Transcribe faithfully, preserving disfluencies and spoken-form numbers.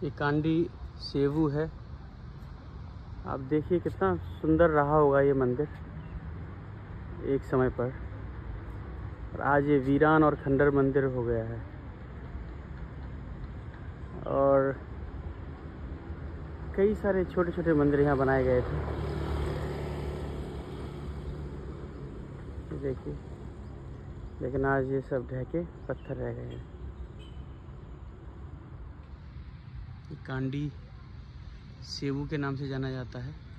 ये कांडी सेवू है। आप देखिए कितना सुंदर रहा होगा ये मंदिर एक समय पर, और आज ये वीरान और खंडर मंदिर हो गया है। और कई सारे छोटे छोटे मंदिर यहाँ बनाए गए थे। देखिए, लेकिन आज ये सब ढह पत्थर रह गए हैं। कांडी सेवू के नाम से जाना जाता है।